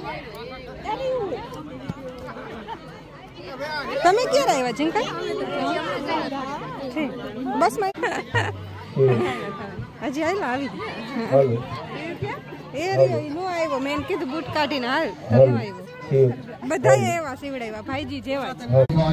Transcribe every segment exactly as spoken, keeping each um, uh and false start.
તમે ક્યારે આવ્યા જીંકા? બસ માં હજી આવેલા આવી એ રહ્યો નો આવ્યો. મેં કીધું બૂટ કાઢીને હાલ તો નો આવ્યો. બધા એવા સીવડાવ્યા ભાઈજી જેવા જ.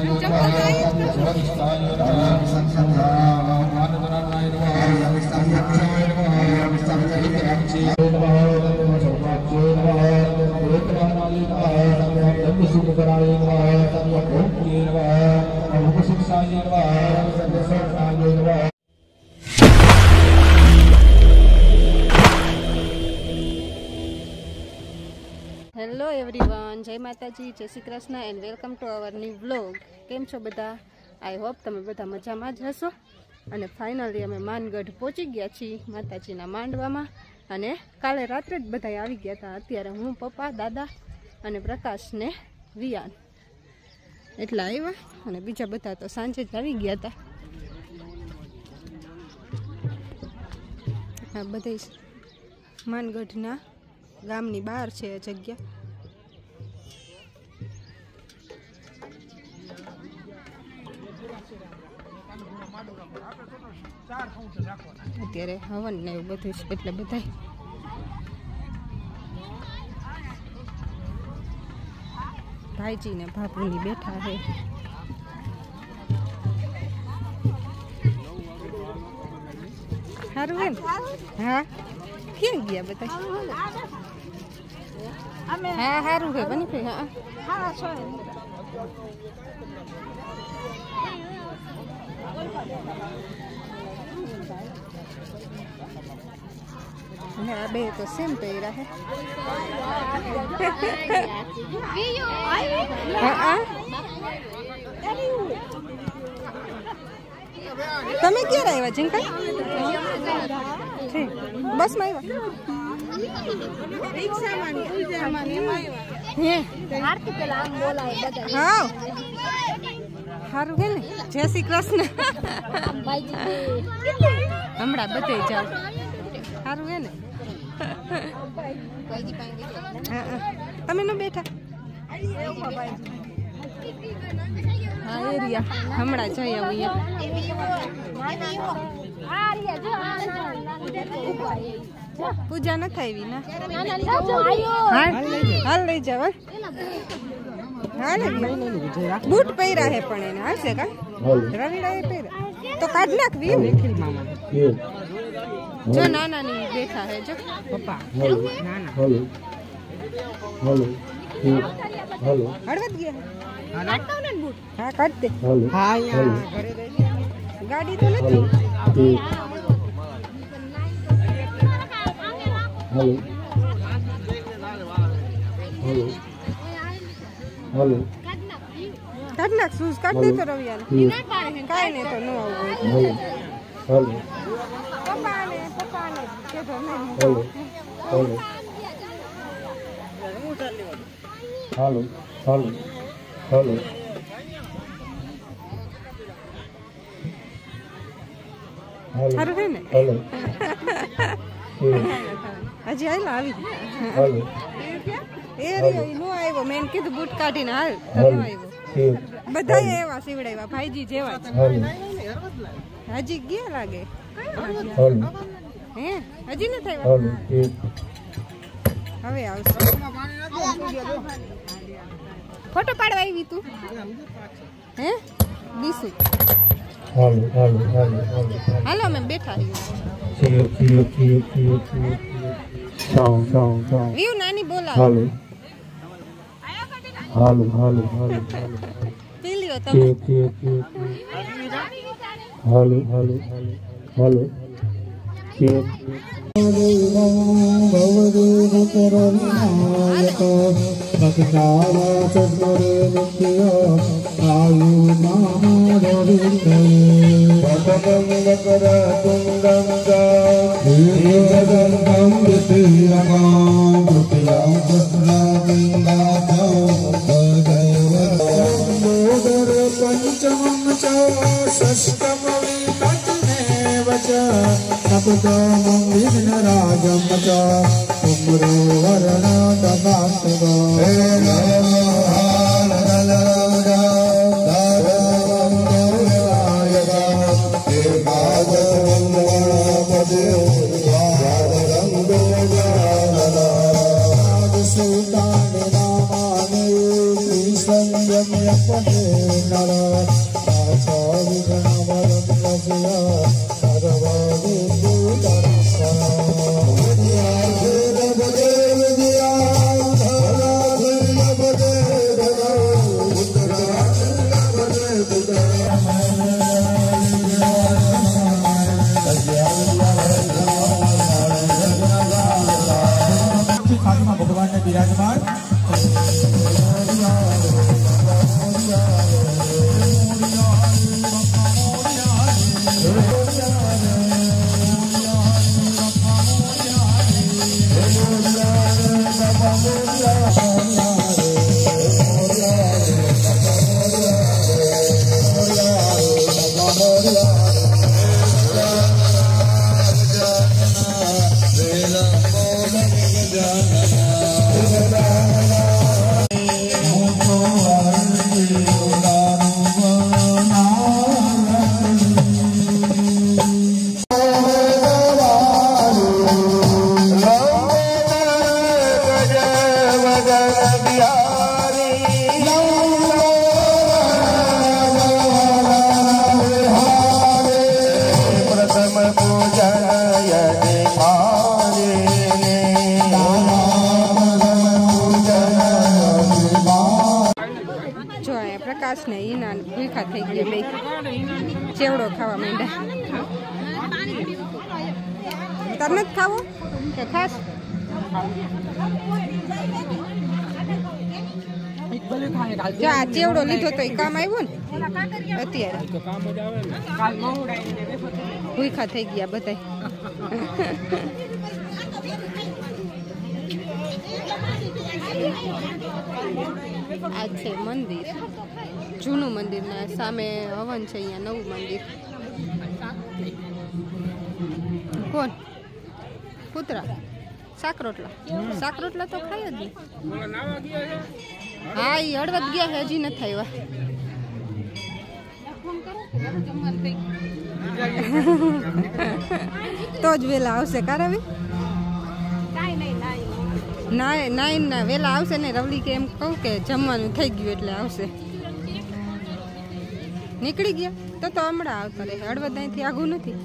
હેલો એવરીવન, જય માતાજી, જય Shri Krishna and welcome to our new vlog. કેમ છો બધા? આઈ હોપ તમે બધા મજામાં જ હશો. અને ફાઇનલી અમે માનગઢ પહોંચી ગયા છીએ માતાજીના માંડવામાં. અને કાલે રાત્રે જ બધા આવી ગયા હતા. અત્યારે હું, પપ્પા, દાદા અને પ્રકાશ ને વિયાન એટલા આવ્યા. અને બીજા બધા તો સાંજે જ આવી ગયા હતા. આ બધા માનગઢના ગામની બહાર છે જગ્યા. અત્યારે હવન ને એવું બધું છે એટલે બધા ભાઈજી ને ભાભુની બેઠા છે. સારું હે ને? હા, ક્યાં ગયા બધા? હા સારું છે બની ગઈ. હા આ બે તો સેમ પહેર્યા હે. તમે ક્યારે આવ્યા જીંકા? બસ માં આવ્યા. હા સારું હે ને? જય શ્રી કૃષ્ણ. હમણાં બધે જાવ. સારું હે ને? તમે ન બેઠા? હા એરિયા હમણાં જઈ આવીએ. પૂજા નથી આવી ને? હાલ લઈ જાવ. બૂટ પહેર્યા હે પણ એને હાલશે કા? રવિડા એ પહેર્યા તો કાઢ નાખ. જો નાના ની બેઠા હે. જો પપ્પા હળવદ ગયા. હા કાઢ દે. ગાડી તો નથી. કાઢ નાખ. શૂઝ કાઢ દે તો રવિયાને. કાંઈ નહીં તો ન આવું. પપ્પાને પપ્પાને હાલો હાલો હાલો સારું છે ને? હજી આવેલા આવી એ રહ્યો નો આવ્યો. મેં કીધું બૂટ કાઢીને હાલ તો નો આવ્યો. બધા એવા સીવડાવ્યા ભાઈજી જેવા જ. હજી ગયા લાગે. હે હજી નથી આવ્યા. હવે આવશે. ફોટો પાડવા આવી તું? હે બીસુ હાલો અમે બેઠા. વ્યુ નાની બોલાવો. હાલો હાલો હાલો પી લ્યો તમે. હાલો હાલો હાલો भगवान ने विराजमान प्रकाश ने ईना भूखा थई गया बे चेवड़ो खावा માંડ્યા તને જ ખાવો કે ખાસ જો આ ચેવડો લીધો તો કામ આવ્યો ને અત્યારે તો કામ જ આવે ને કાલ મહુડાઈને ભૂખા થઈ ગયા બધાય આ છે મંદિર જૂનું મંદિર ને સામે હવન છે અહીંયા નવું મંદિર કોણ કૂતરા શાક રોટલા શાક રોટલા તો ખાય જ નહીં હા એ હળવદ ગયા છે હજી નથી આવ્યા તો જ વેલા આવશે કારવી ના નાઈન ના વેલા આવશે ને રવલી કે એમ કહું કે જમવાનું થઈ ગયું એટલે આવશે નીકળી ગયા તો તો હમણાં આવતા રહે હળવદ અહીંથી આઘું નથી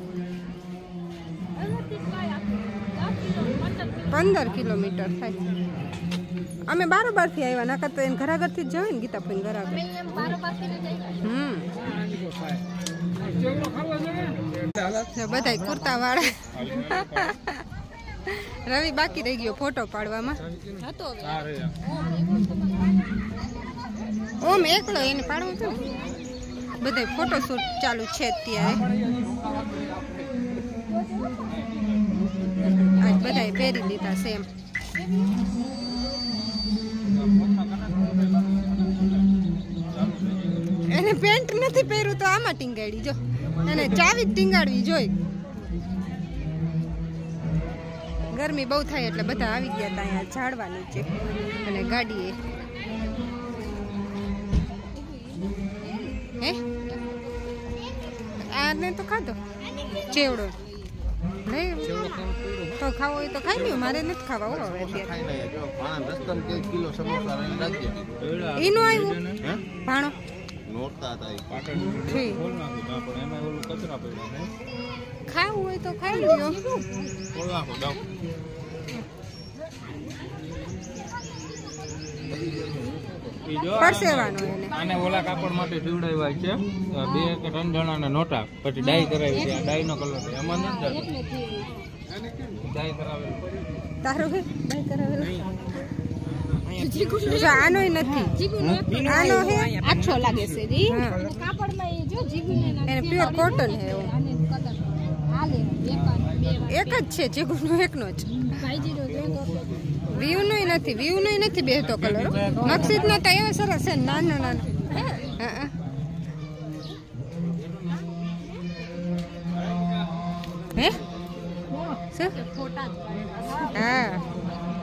પંદર કિલોમીટર થાય અમે બારોબાર થી આવ્યા નકર તો એને ઘરાગર થી જ જવાય ને ગીતા ફોન ઘરાગર હમ બધા કુર્તા વાળા રવિ બાકી રહી ગયો ફોટો પાડવામાં ઓમ એકલો એને પાડવું હતું બધા ફોટો શૂટ ચાલુ છે અત્યારે આજ બધા પહેરી લીધા સેમ એને પેન્ટ નથી પહેર્યું તો આમાં ટીંગાડી જો એને ચાવી ટીંગાડવી જોઈ ગરમી બહુ થાય એટલે બધા આવી ગયા હતા અહીંયા ઝાડવા નીચે અને ગાડીએ હે આને તો ખાધો ચેવડો નહીં તો ખાવો હોય તો ખાઈ લ્યો મારે નથી ખાવા હો હવે અત્યારે એનું આવ્યું ભાણો ખાવું હોય તો ખાઈ લ્યો પરસેવાનો એને આને ઓલા કાપડ માટે સીવડાવ્યા છે બે કે ત્રણ જણાના નોટા પછી ડાઈ કરાવી છે ડાઈ નો કલર છે એમાં નથી ડાઈ કરાવેલો તારો હે ડાઈ કરાવેલો આનો નથી આનો હે આછો લાગે છે રી કાપડમાં એ જો જીગુને એને પ્યોર કોટન હે એવો એક જ છે જીગુનો એકનો જ વ્યૂ નો નથી વ્યૂ નો નથી બેહતો કલર નકશીદ નો તો એવો સરસ છે નાનો નાનો હે હા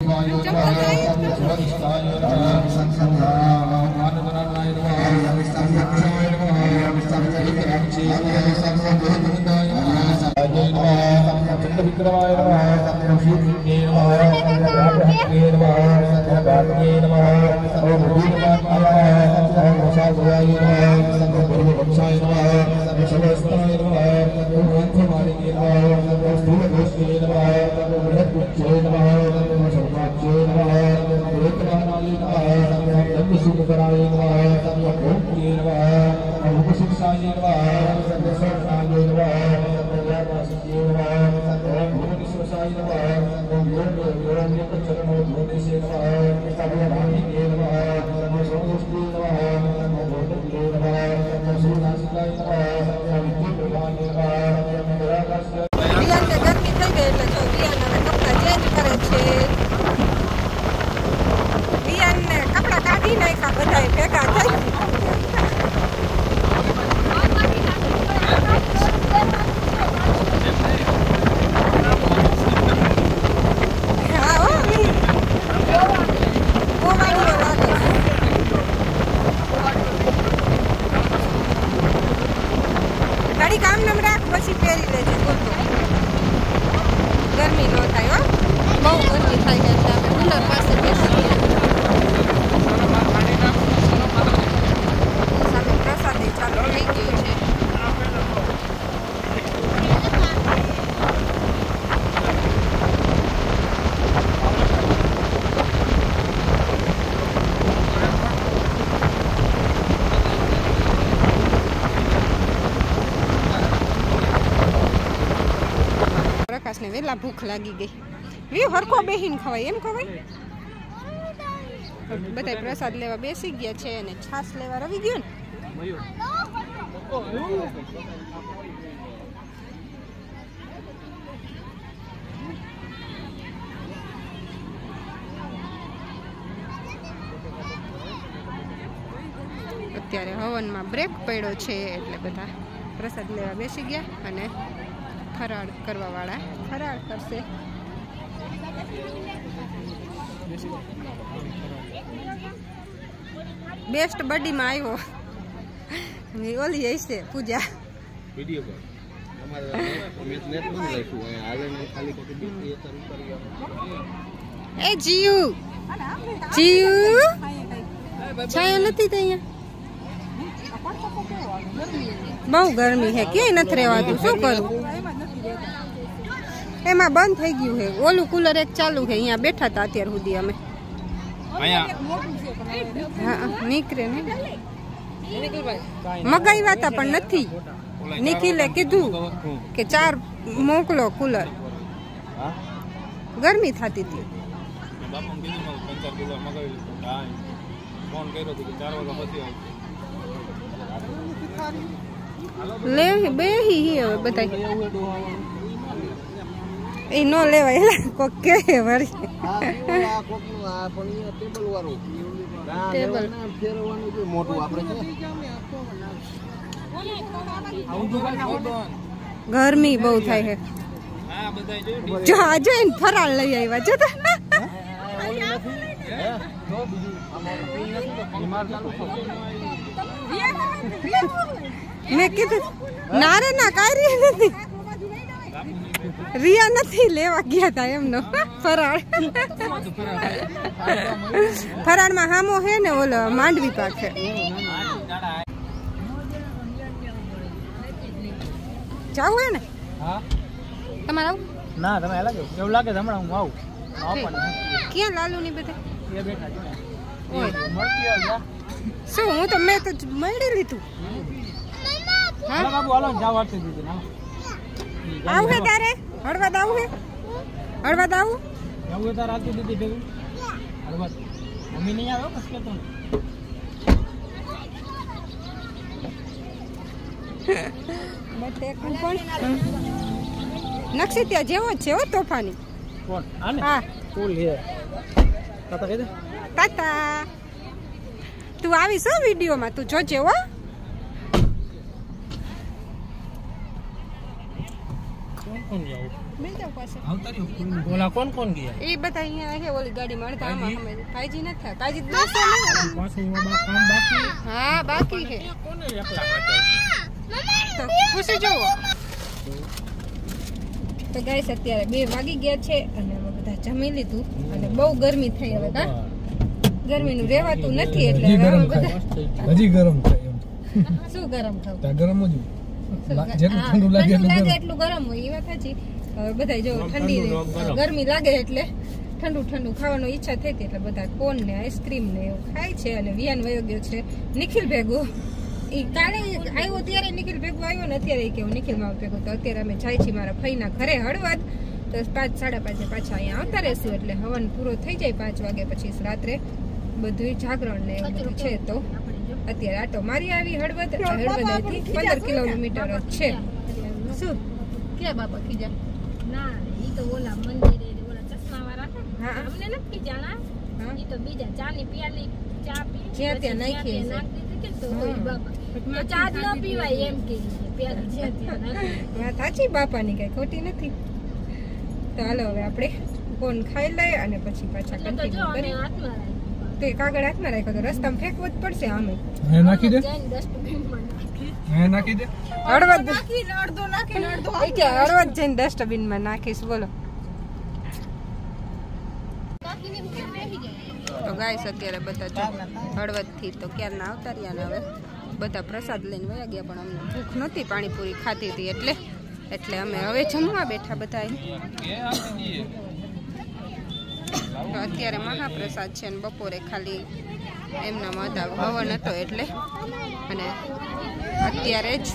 ને વેલા ભૂખ લાગી ગઈ વી હરકો બેહીને ખવાય એમ ખવાય બધા પ્રસાદ લેવા બેસી ગયા છે અને છાસ લેવા રવી ગયો ને અત્યારે હવનમાં બ્રેક પડ્યો છે એટલે બધા પ્રસાદ લેવા બેસી ગયા અને ફરાળ કરવા વાળા ફરાળ કરશે બેસ્ટ બર્થડેમાં આવ્યો ઓલી હશે પૂજા વિડિયો પર અમારે નેટ નેટ બંધ રાખ્યું અહીંયા હાલે ને ખાલી કોટી બીજી એ તરું કરી એ જીયુ જીયુ છાયો નથી તો અહીંયા બહુ ગરમી હે ક્યાંય નથી રહેવાતું શું કરું એમાં બંધ થઈ ગયું છે ઓલું કુલર એક ચાલુ છે અહીંયા બેઠા હતા અત્યાર સુધી અમે હા નીકળે ને મગાવ્યા હતા પણ નથી નિખિલે કીધું કે ચાર મોકલો કુલર ગરમી થતી હતી લે બેહી હવે બધા એ નો લેવાય એટલે કોક કે વળી ટેબલ મોટું આપણે ગરમી બહુ થાય છે જો આજે ફરાળ લઈ આવ્યા જો મેં કીધું ના રે ના કાંઈ નથી રિયા નથી લેવા ગયા હતા એમનો ફરાળ ફરાળમાં હામો હે ને ઓલો માંડવી પાક છે જાવું હે ને તમારે આવું ના તમે લાગે એવું લાગે હમણાં હું આવું ક્યાં લાલુ ની બધા એ બેઠા ઓય શું હું તો મેં તો મળી લીધું હા બાબુ હાલો જાવ આટલી દીધી ના આવું હે તારે હળવદ આવું હે હળવદ આવું એવું તારે આટલી દીધી ભેગું હળવદ મમ્મી નહીં આવ્યો બસ કેતો બટ એક પણ નક્ષી ત્યાં જેવો જ છે હો તોફાની કોણ આને હા ફૂલ હે તાતા કહી દે તાતા તું આવીશ હો વિડીયોમાં તું જોજે હો કોણ કોણ જાવ મિલ જાવ પાસે આવતારી ઓલા કોણ કોણ ગયા એ બધા અહીંયા હે ઓલી ગાડીમાં અડધા આમાં અમે કાજી ન થાય કાજી દોસ્તો નહીં પાસે એવા કામ બાકી હા બાકી છે કોને એકલા પાછળ તો પૂછી જોવો તો ગાઈસ અત્યારે બે વાગી ગયા છે અને અમે બધા જમી લીધું અને બહુ ગરમી થઈ હવે કા ગરમીનું રહેવાતું નથી એટલે હવે અમે બધા હજી ગરમ થાય એમ શું ગરમ ખાવ તા ગરમ જ જેટલું ઠંડુ લાગે એટલું ગરમ એટલું ગરમ હોય એ વાત સાચી હવે બધા જો ઠંડી ગરમી લાગે એટલે ઠંડુ ઠંડુ ખાવાની ઈચ્છા થઈ હતી એટલે બધા કોન ને આઈસ્ક્રીમ ને એવું ખાય છે અને વિયાન વયો ગયો છે નિખિલ ભેગો એ કાલે આવ્યો ત્યારે નિખિલ ભેગો આવ્યો ને અત્યારે કે હું નિખિલ માં ભેગો તો અત્યારે અમે જાય છીએ મારા ફઈના ઘરે હળવદ તો પાંચ સાડા પાંચે પાછા અહીંયા આવતા રહેશું એટલે હવન પૂરો થઈ જાય પાંચ વાગે પછી રાત્રે બધું જાગરણ ને એવું બધું છે તો અત્યારે આટો મારી આવી હળવદ હળવદથી પંદર કિલોમીટર જ છે શું કે બાપા ખીજા ના ઈ તો ઓલા મંદિરે ઓલા ચશ્મા વાળા હા અમને નથી જાણા હા ઈ તો બીજા ચાની પિયાલી ચા પી જ્યાં ત્યાં નાખી છે. નાખી દીધી કે તો ઓય બાપા તો ચા જ ન પીવાય એમ કે પ્યાલી જ્યાં ત્યાં નાખી વાત સાચી બાપાની કઈ ખોટી નથી તો હાલો હવે આપણે કોણ ખાઈ લઈએ અને પછી પાછા એટલે તો જો કન્ટિન્યુ અમે કરીએ હાથમાં રાખ્યું તો એ કાગળ હાથમાં રાખ્યો તો રસ્તામાં ફેંકવો જ પડશે આમે હે નાખી દે જઈને ડસ્ટબિનમાં નાખી હે નાખી દે હળવદ નાખીને અડધો નાખીને અડધો એ કે હળવદ જઈને ડસ્ટબિનમાં નાખીશ બોલો નાખીને કેમ બેસી જાય તો ગાઈસ અત્યારે બધા જો હળવદથી તો ક્યારના આવતા રહ્યા ને હવે બધા પ્રસાદ લઈને વયા ગયા પણ અમને ભૂખ નહોતી પાણીપુરી ખાધી હતી એટલે એટલે અમે હવે જમવા બેઠા બધા તો અત્યારે મહાપ્રસાદ છે ને બપોરે ખાલી એમના હતા હવન હતો એટલે અને અત્યારે જ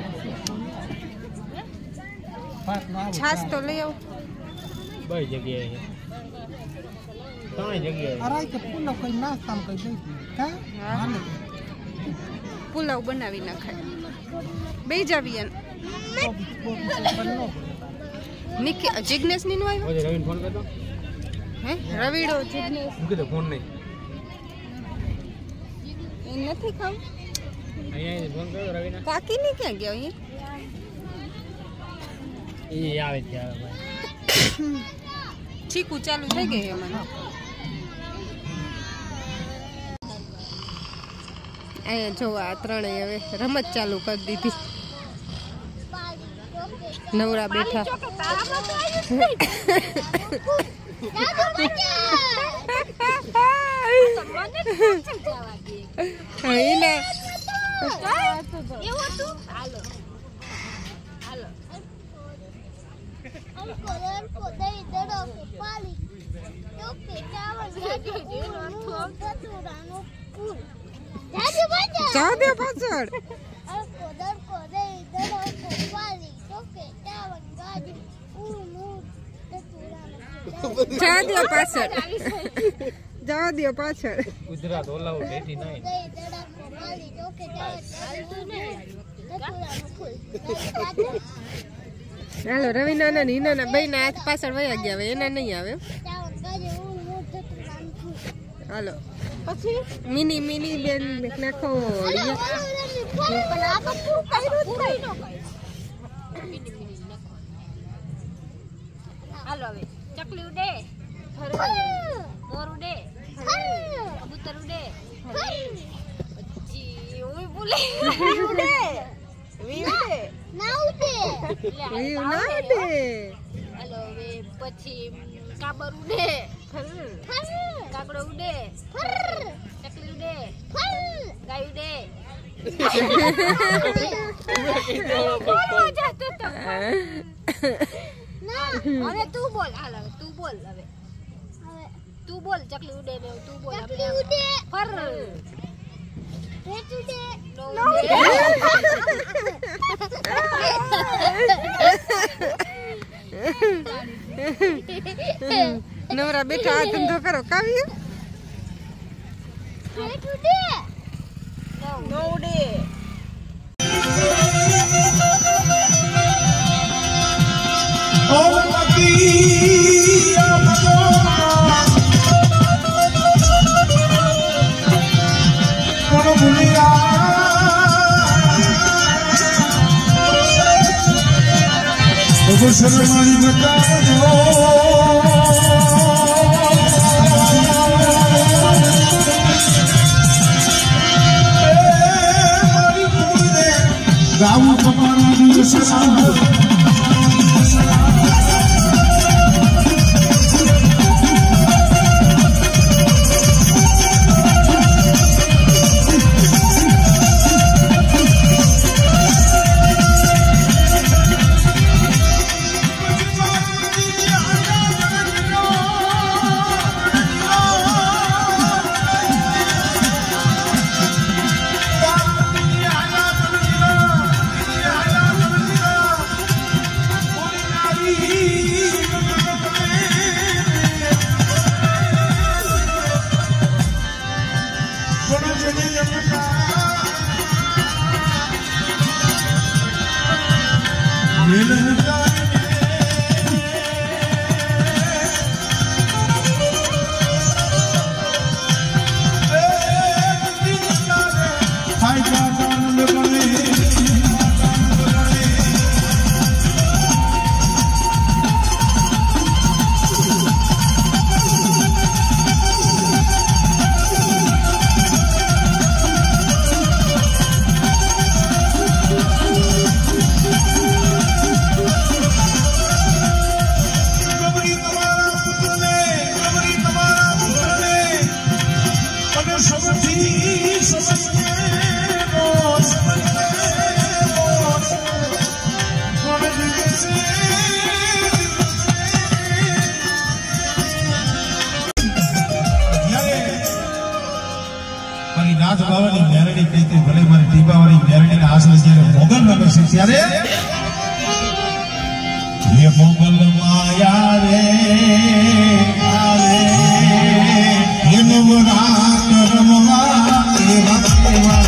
છાશ તો લઈ આવો બે જગ્યાએ ત્રણ જગ્યાએ અરે કે પુલાવ કઈ નાસ્તામ કઈ દઈ કા હા. પુલાવ બનાવી નાખાય બે જાવી નિકી જિગ્નેશ ની નો આવ્યો ઓજે રવિન ફોન કરતો હે રવિડો જિગ્નેશ મૂકી દે ફોન નહીં એ નથી ખાવ અહીંયા ફોન કર્યો રવિના કાકી ની ક્યાં ગયો અહીં એ આવે છે આવે ભાઈ ચીકુ ચાલુ થઈ ગઈ એમાં અહીંયા જો આ ત્રણેય હવે રમત ચાલુ કરી દીધી નવરા બેઠા એના એવું હતું હાલો હાલો જા દે પાછળ જા દે પાછળ જા દે પાછળ ગુજરાત ઓલાઉ એટી નાઇન હાલો રવિના ના હિના બે ના હાથ પાછળ વયા ગયા હવે એના નહીં આવે હાલો પછી મિની મિની બેન નાખો હાલો હવે ચકલી ઉડે મોર ઉડે કબૂતર ઉડે પછી ઓય બોલે ઉડે વી ઉડે ના ઉડે એ ના દે હાલો હવે પછી કાબર ઉડે કાગડો ઉડે ચકલી ઉડે ગાય ઉડે હવે તું બોલ હાલ હવે તું બોલ હવે તું બોલ ચકલી ઉડે ને તું બોલ ચકલી ઉડે ફર ઉડે નો ઉડે નવરા બેઠા આ ધંધો કરો કાવી ઉડે નો ઉડે શરમાઈ બતાવજો ગાવું તમારા દિવસ નાથ બાવાની મેરડી કહીતી ભલે મારી ટીબાવાળી મેરડી ના આસરે જ્યારે મોગલ નગર છે ત્યારે ये मोगल माया रे आवे ये नवरात रमवा एवा एवा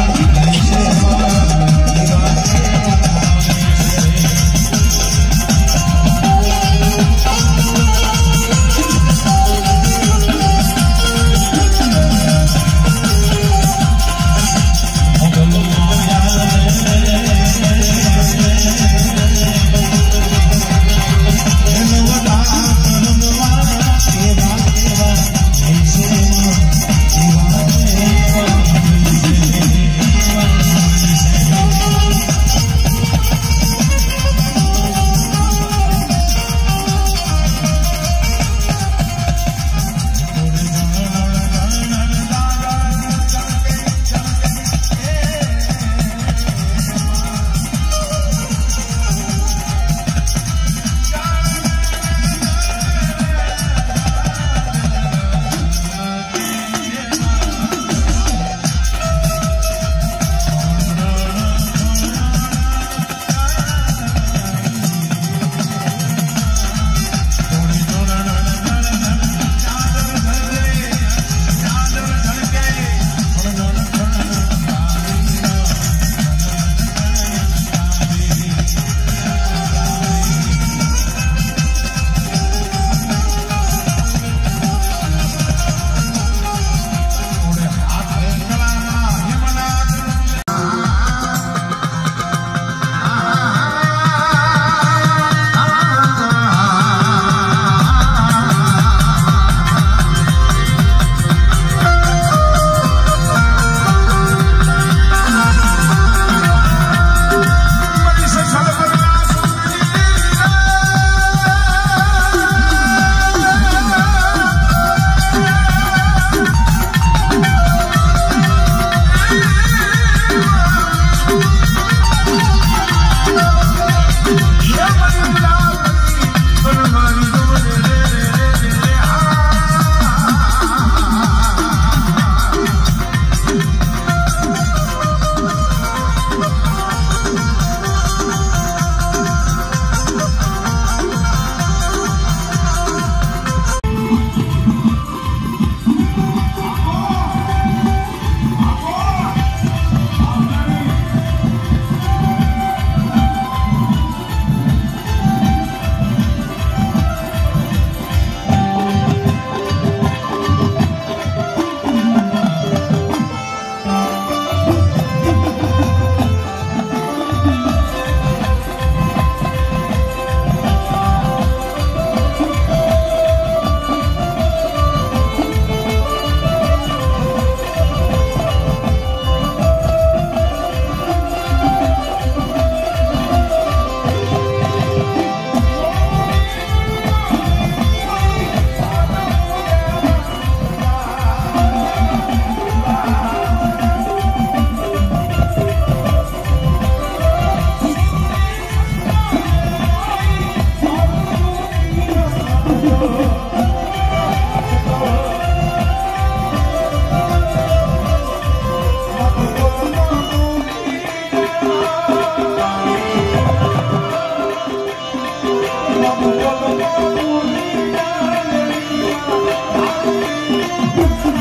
Thank you.